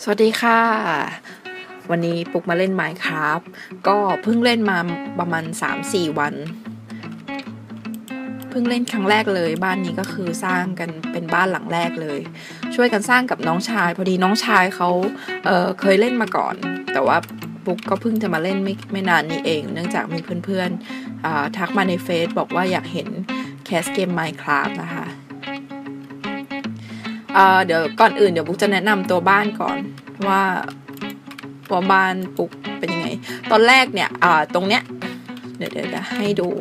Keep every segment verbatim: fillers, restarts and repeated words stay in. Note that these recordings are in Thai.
สวัสดีค่ะวันนี้ปุกมาเล่น Minecraft ก็เพิ่งเล่นมาประมาณ สามสี่ วันเพิ่งเล่นครั้งแรกเลยบ้านนี้ก็คือสร้างกันเป็นบ้านหลังแรกเลยช่วยกันสร้างกับน้องชายพอดีน้องชายเขาเอ่อเคยเล่นมาก่อนแต่ว่าปุกก็เพิ่งจะมาเล่นไม่ไม่นานนี้เองเนื่องจากมีเพื่อนๆอ่าทักมาในเฟซบอกว่าอยากเห็นแคสเกม Minecraft นะคะเอ่อเดี๋ยวก่อนอื่นเดี๋ยวปุกจะแนะนำตัวบ้านก่อนว่าว่าบ้านปุกเป็นยังไงตอนแรกเนี่ยอ่าตรงเนี้ยเดี๋ยวเดี๋ยวให้ดู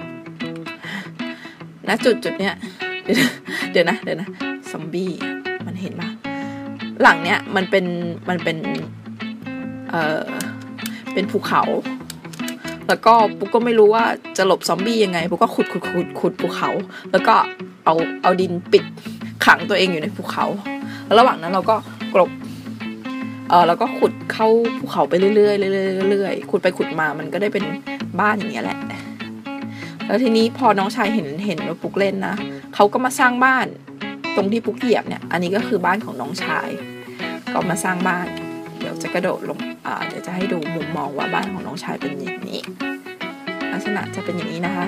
ณจุดจุดเนี้ยเดี๋ยวนะเดี๋ยวนะซอมบี้มันเห็นปะหลังเนี้ยมันเป็นมันเป็นเอ่อเป็นภูเขาแล้วก็ปุกก็ไม่รู้ว่าจะหลบซอมบี้ยังไงปุกก็ขุดขุดขุดขุดภูเขาแล้วก็เอาเอาดินปิดขังตัวเองอยู่ในภูเขาแล้วระหว่างนั้นเราก็กลบเออแล้วก็ขุดเข้าภูเขาไปเรื่อยๆเรื่อยๆเรื่อยๆขุดไปขุดมามันก็ได้เป็นบ้านอย่างเงี้ยแหละแล้วทีนี้พอน้องชายเห็นเห็นว่าปุกเล่นนะเขาก็มาสร้างบ้านตรงที่ปุกเหยียบเนี่ยอันนี้ก็คือบ้านของน้องชายก็มาสร้างบ้านเดี๋ยวจะกระโดดลงอ่าเดี๋ยวจะให้ดูมุมมองว่าบ้านของน้องชายเป็นอย่างนี้ลักษณะจะเป็นอย่างนี้นะคะ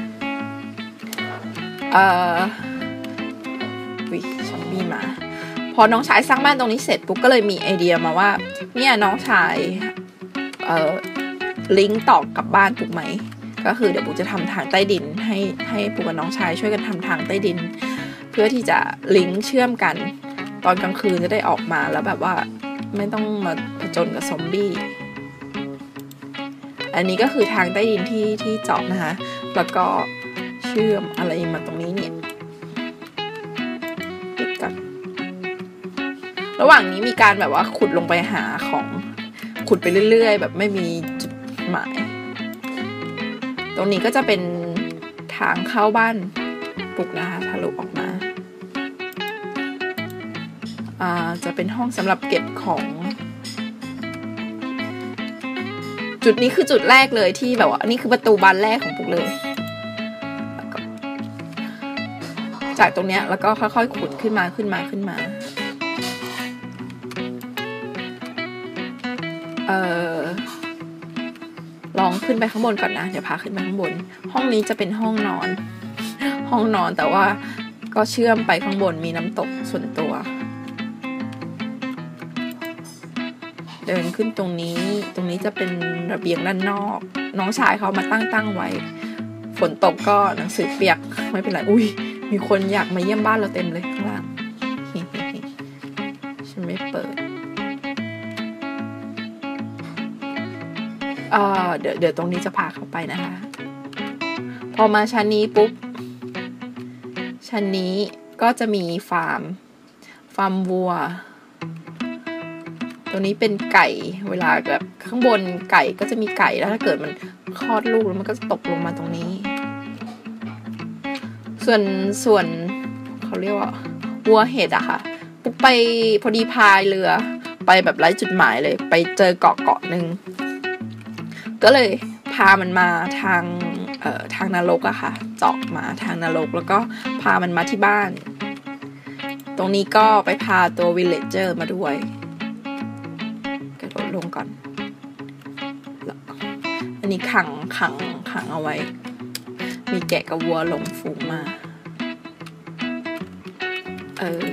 เอ่อวิซอมบี้มาพอน้องชายสร้างบ้านตรงนี้เสร็จปุ๊กก็เลยมีไอเดียมาว่าเนี่ยน้องชายเอ่อลิงก์ต่อกับบ้านปุกไหมก็คือเดี๋ยวปุกจะทำทางใต้ดินให้ให้ปุกกับน้องชายช่วยกันทำทางใต้ดินเพื่อที่จะลิงก์เชื่อมกันตอนกลางคืนจะได้ออกมาแล้วแบบว่าไม่ต้องมาผจญกับซอมบี้อันนี้ก็คือทางใต้ดินที่ที่เจาะนะคะแล้วก็เชื่อมอะไรมาตรงนี้เนี่ยปิดกันระหว่างนี้มีการแบบว่าขุดลงไปหาของขุดไปเรื่อยๆแบบไม่มีจุดหมายตรงนี้ก็จะเป็นทางเข้าบ้านปุกนะคะทะลุออกมาอ่าจะเป็นห้องสำหรับเก็บของจุดนี้คือจุดแรกเลยที่แบบว่านี่คือประตูบานแรกของปุกเลยจากตรงเนี้ยแล้วก็ค่อยๆขุดขึ้นมาขึ้นมาขึ้นมาเอ่อลองขึ้นไปข้างบนก่อนนะเดี๋ยวพาขึ้นไปข้างบนห้องนี้จะเป็นห้องนอนห้องนอนแต่ว่าก็เชื่อมไปข้างบนมีน้ำตกส่วนตัวเดินขึ้นตรงนี้ตรงนี้จะเป็นระเบียงด้านนอกน้องชายเขามาตั้งตั้งไว้ฝนตกก็หนังสือเปียกไม่เป็นไรอุ้ยมีคนอยากมาเยี่ยมบ้านเราเต็มเลยข้างล่างฉันไม่เปิดเอ่อเดี๋ยวเดี๋ยวตรงนี้จะพาเข้าไปนะคะพอมาชั้นนี้ปุ๊บชั้นนี้ก็จะมีฟาร์มฟาร์มวัวตรงนี้เป็นไก่เวลาแบบข้างบนไก่ก็จะมีไก่แล้วถ้าเกิดมันคลอดลูกแล้วมันก็จะตกลงมาตรงนี้ส่วนส่วนเขาเรียกว่าวัวเห็ดอะค่ะปุ๊บไปพอดีพายเรือไปแบบไร้จุดหมายเลยไปเจอเกาะเกาะหนึ่งก็เลยพามันมาทางเอ่อทางนรกอะค่ะเจาะมาทางนรกแล้วก็พามันมาที่บ้านตรงนี้ก็ไปพาตัววิลเลจเจอร์มาด้วยกระโดดลงก่อนอันนี้ขังขังขังเอาไว้มีแกะกับวัวลงฝูงมาเออ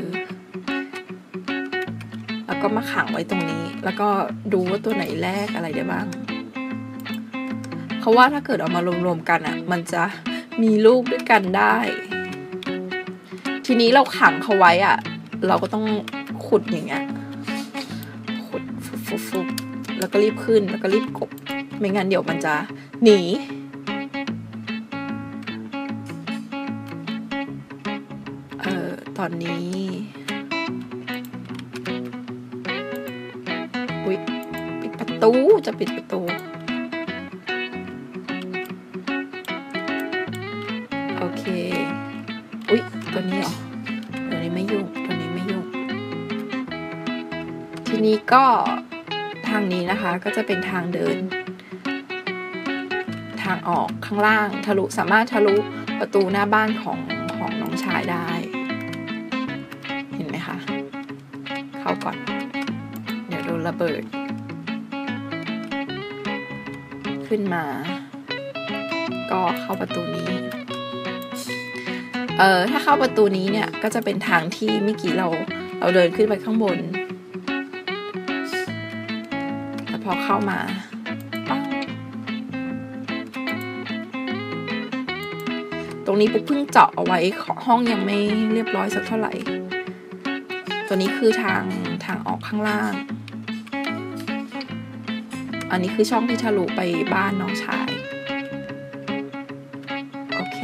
แล้วก็มาขังไว้ตรงนี้แล้วก็ดูว่าตัวไหนแรกอะไรได้บ้างเขาว่าถ้าเกิดเอามารวมๆกันอ่ะมันจะมีลูกด้วยกันได้ทีนี้เราขังเขาไว้อ่ะเราก็ต้องขุดอย่างเงี้ยขุดฟุบๆแล้วก็รีบขึ้นแล้วก็รีบกบไม่งั้นเดี๋ยวมันจะหนีเอ่อตอนนี้อุ๊ยปิดประตูจะปิดประตูโอเคอุ๊ยตัวนี้เหรอตัวนี้ไม่ยุ่งตัวนี้ไม่ยุ่งทีนี้ก็ทางนี้นะคะก็จะเป็นทางเดินทางออกข้างล่างทะลุสามารถทะลุประตูหน้าบ้านของของน้องชายได้เห็นไหมคะเข้าก่อนนระเบิดขึ้นมาก็เข้าประตูนี้เออถ้าเข้าประตูนี้เนี่ยก็จะเป็นทางที่เมื่อกี้เราเราเดินขึ้นไปข้างบนแต่พอเข้ามาตรงนี้ปุ๊บเพิ่งเจาะเอาไว้ห้องยังไม่เรียบร้อยสักเท่าไหร่ตัวนี้คือทางทางออกข้างล่างอันนี้คือช่องที่ทะลุไปบ้านน้องชายโอเค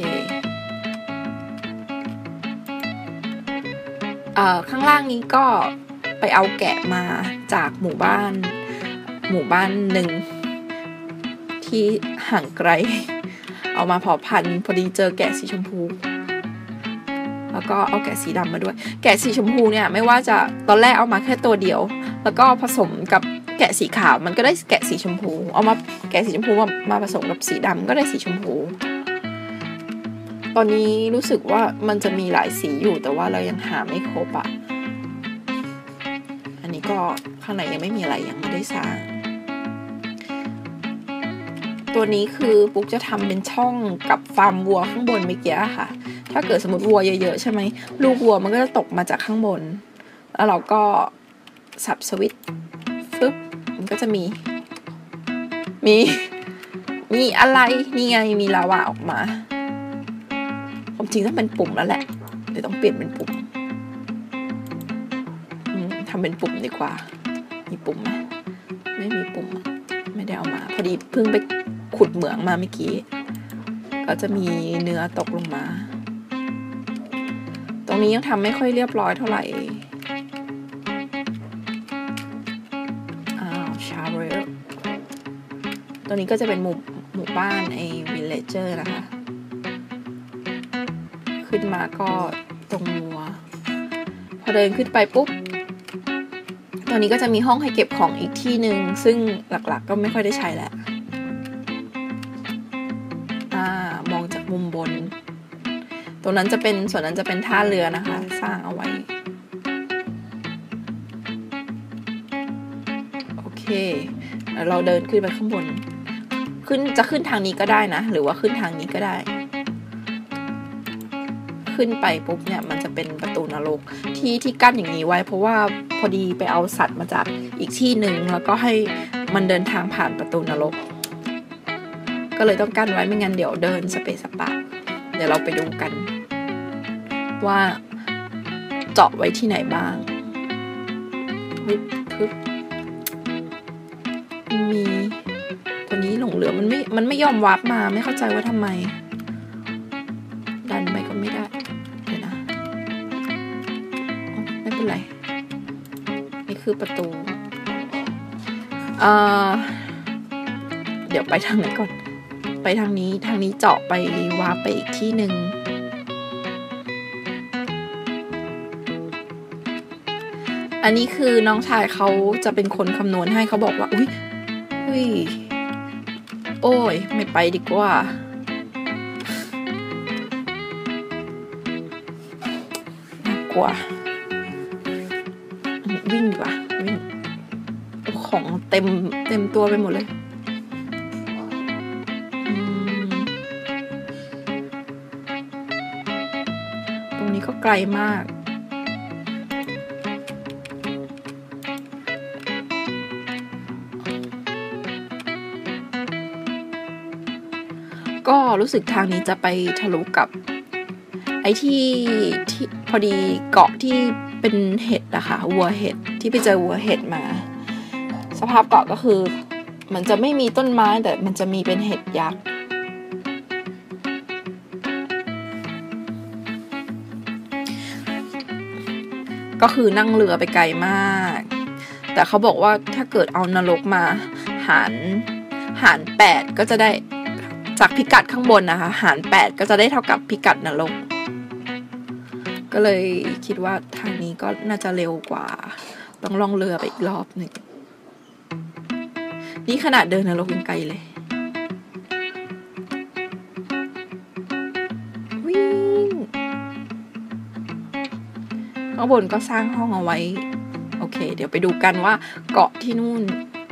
เอ่อข้างล่างนี้ก็ไปเอาแกะมาจากหมู่บ้านหมู่บ้านหนึ่งที่ห่างไกลเอามาเพาะพันธุ์พอดีเจอแกะสีชมพูแล้วก็เอาแกะสีดำมาด้วยแกะสีชมพูเนี่ยไม่ว่าจะตอนแรกเอามาแค่ตัวเดียวแล้วก็ผสมกับแกะสีขาวมันก็ได้แกะสีชมพูเอามาแกะสีชมพูมามาผสมกับสีดำก็ได้สีชมพูตอนนี้รู้สึกว่ามันจะมีหลายสีอยู่แต่ว่าเรายังหาไม่ครบอ่ะอันนี้ก็ข้างในยังไม่มีอะไรยังไม่ได้สร้างตัวนี้คือปุ๊กจะทำเป็นช่องกับฟาร์มวัวข้างบนเมื่อกี้ค่ะถ้าเกิดสมมติวัวเยอะๆใช่ไหมลูกวัวมันก็จะตกมาจากข้างบนแล้วเราก็สับสวิตช์ฟึบมันก็จะมีมีมีอะไรนี่ไงมีลาวาออกมาผมจริงต้องเป็นปุ่มแล้วแหละเดี๋ยวต้องเปลี่ยนเป็นปุ่มทำเป็นปุ่มดีกว่ามีปุ่มไหมไม่มีปุ่มไม่ได้เอามาพอดีเพิ่งไปขุดเหมืองมาเมื่อกี้ก็จะมีเนื้อตกลงมาตรงนี้ยังทำไม่ค่อยเรียบร้อยเท่าไหร่อ้าวชาเรลตัวนี้ก็จะเป็นหมู่หมู่บ้านไอ้วิลเลเจอร์นะคะขึ้นมาก็ตรงวัวพอเดินขึ้นไปปุ๊บตอนนี้ก็จะมีห้องให้เก็บของอีกที่หนึ่งซึ่งหลักๆก็ไม่ค่อยได้ใช้แล้วอ่ามองจากมุมบนตรงนั้นจะเป็นส่วนนั้นจะเป็นท่าเรือนะคะสร้างเอาไว้โอเคเราเดินขึ้นไปข้างบนขึ้นจะขึ้นทางนี้ก็ได้นะหรือว่าขึ้นทางนี้ก็ได้ขึ้นไปปุ๊บเนี่ยมันจะเป็นประตูนรกที่ที่กั้นอย่างนี้ไว้เพราะว่าพอดีไปเอาสัตว์มาจากอีกที่หนึ่งแล้วก็ให้มันเดินทางผ่านประตูนรกก็เลยต้องกั้นไว้ไม่งั้นเดี๋ยวเดินสเปซสปะเดี๋ยวเราไปดูกันว่าเจาะไว้ที่ไหนบ้างวิบพึบมีตัวนี้หลงเหลือมันไม่มันไม่ยอมวาร์ปมาไม่เข้าใจว่าทำไมดันไปก็ไม่ได้เดี๋ยวนะไม่เป็นไรนี่คือประตูเอ่อเดี๋ยวไปทางไหนก่อนไปทางนี้ทางนี้เจาะไปวาร์ปไปอีกที่หนึ่งอันนี้คือน้องชายเขาจะเป็นคนคำนวณให้เขาบอกว่าอุ้ยอุ้ยโอ้ยไม่ไปดีกว่าน่ากลัววิ่งดีกว่าวิ่งของเต็มเต็มตัวไปหมดเลยตรงนี้ก็ไกลมากก็รู้สึกทางนี้จะไปทะลุกับไอ้ที่ที่พอดีเกาะที่เป็นเห็ดอะค่ะวัวเห็ดที่ไปเจอวัวเห็ดมาสภาพเกาะก็คือมันจะไม่มีต้นไม้แต่มันจะมีเป็นเห็ดยักษ์ก็คือนั่งเรือไปไกลมากแต่เขาบอกว่าถ้าเกิดเอานรกมาหารหารแปดก็จะได้จากพิกัดข้างบนนะคะหารแปดก็จะได้เท่ากับพิกัดนรกก็เลยคิดว่าทางนี้ก็น่าจะเร็วกว่าต้องล่องเรือไปอีกรอบหนึ่งนี่ขนาดเดินนรกยังไกลเลยวิ่งข้างบนก็สร้างห้องเอาไว้โอเคเดี๋ยวไปดูกันว่าเกาะที่นู่น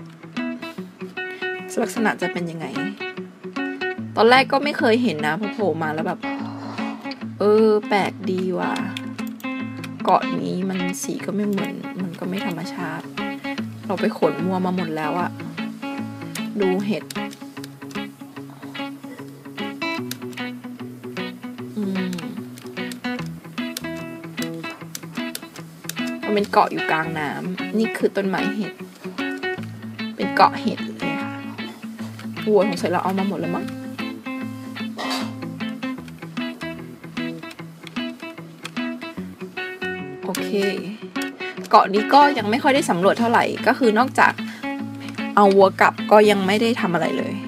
ลักษณะจะเป็นยังไงตอนแรกก็ไม่เคยเห็นนะพอโผล่มาแล้วแบบเออแปลกดีว่ะเกาะนี้มันสีก็ไม่เหมือนมันก็ไม่ธรรมชาติเราไปขนมัวมาหมดแล้วอะดูเห็ดอืมมันเป็นเกาะอยู่กลางน้ำนี่คือต้นไม้เห็ดเป็นเกาะเห็ดเลยค่ะวัวของใส่เราเอามาหมดแล้วมั้งโอเคเกาะนี้ก็ยังไม่ค่อยได้สำรวจเท่าไหร่ก็คือนอกจากเอาวัวกลับก็ยังไม่ได้ทำอะไรเลย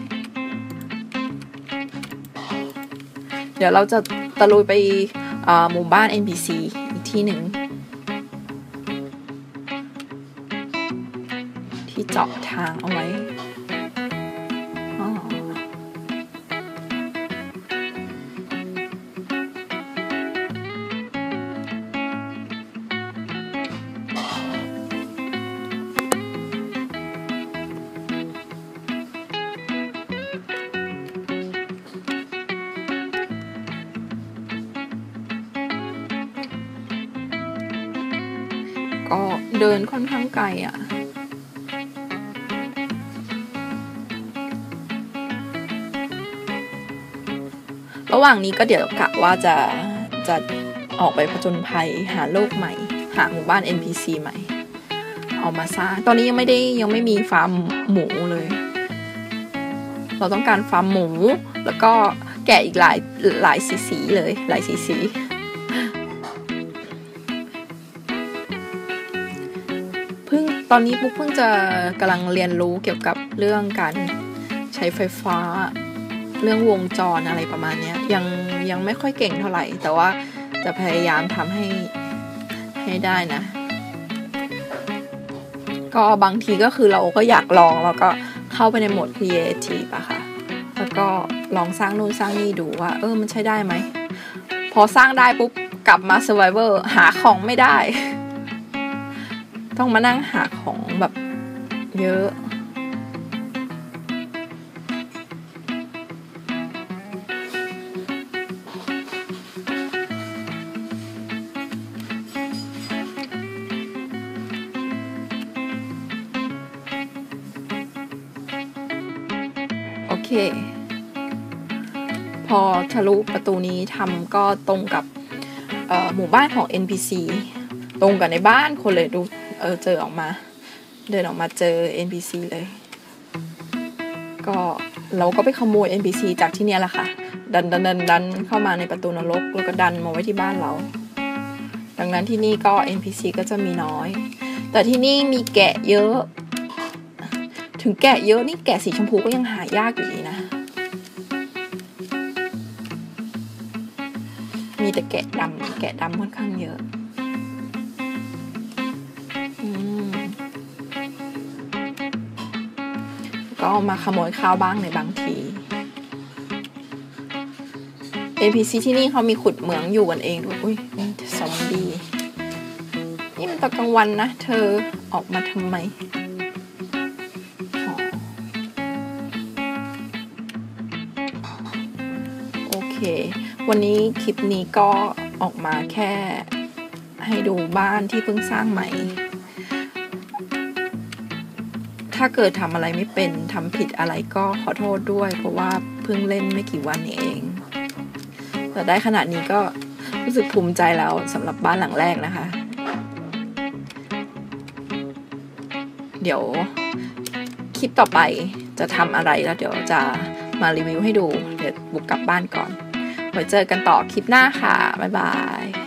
เดี๋ยวเราจะตะลุยไปหมู่บ้าน เอ็น พี ซี อีกที่หนึ่งที่เจาะทางเอาไว้ก็เดินค่อนข้างไกลอ่ะระหว่างนี้ก็เดี๋ยวกะว่าจะจะออกไปผจญภัยหาโลกใหม่หาหมู่บ้าน เอ็น พี ซี ใหม่เอามาสร้างตอนนี้ยังไม่ได้ยังไม่มีฟาร์มหมูเลยเราต้องการฟาร์มหมูแล้วก็แกะอีกหลายหลายสีสีเลยหลายสีสีเพิ่งตอนนี้ปุ๊กเพิ่งจะกำลังเรียนรู้เกี่ยวกับเรื่องการใช้ไฟฟ้าเรื่องวงจรอะไรประมาณนี้ยังยังไม่ค่อยเก่งเท่าไหร่แต่ว่าจะพยายามทำให้ให้ได้นะก็บางทีก็คือเราก็อยากลองแล้วก็เข้าไปในโหมด Creative อะค่ะแล้วก็ลองสร้างนู่นสร้างนี่ดูว่าเออมันใช้ได้ไหมพอสร้างได้ปุ๊บกลับมา Survivor หาของไม่ได้ต้องมานั่งหาของแบบเยอะโอเคพอทะลุประตูนี้ทำก็ตรงกับหมู่บ้านของ เอ็น พี ซี ตรงกับในบ้านคนเลยดูเออเจอออกมาเดินออกมาเจอ เอ็น พี ซี เลยก็เราก็ไปขโมย เอ็น พี ซี จากที่นี่แหละค่ะดันดันดันดันเข้ามาในประตูนรกแล้วก็ดันมาไว้ที่บ้านเราดังนั้นที่นี่ก็ เอ็น พี ซี ก็จะมีน้อยแต่ที่นี่มีแกะเยอะถึงแกะเยอะนี่แกะสีชมพูก็ยังหายากอยู่ดีนะมีแต่แกะดำแกะดำค่อนข้างเยอะก็มาขโมยข้าวบ้างในบางที เอ็น พี ซี ที่นี่เขามีขุดเหมืองอยู่กันเองด้วยอุ้ยซอมบี้นี่มันตอนกลางวันนะเธอออกมาทำไมโอเควันนี้คลิปนี้ก็ออกมาแค่ให้ดูบ้านที่เพิ่งสร้างใหม่ถ้าเกิดทำอะไรไม่เป็นทำผิดอะไรก็ขอโทษด้วยเพราะว่าเพิ่งเล่นไม่กี่วันเองแต่ได้ขนาดนี้ก็รู้สึกภูมิใจแล้วสำหรับบ้านหลังแรกนะคะเดี๋ยวคลิปต่อไปจะทำอะไรแล้วเดี๋ยวจะมารีวิวให้ดูเดี๋ยวบุกกลับบ้านก่อนไว้เจอกันต่อคลิปหน้าค่ะบ๊ายบาย